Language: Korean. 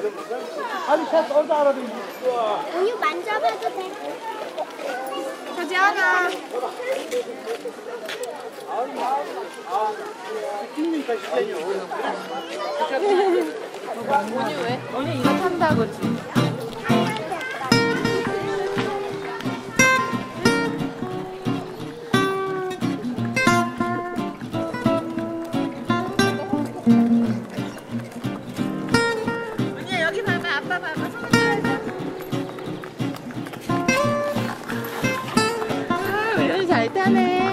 우유 만져봐도 돼. 가지 않아. 언니 왜? 언니 이거 탄다고 지금. 언니 여기 봐봐. 아빠 봐봐. 손 들어줘. 아, 우리 잘 타네.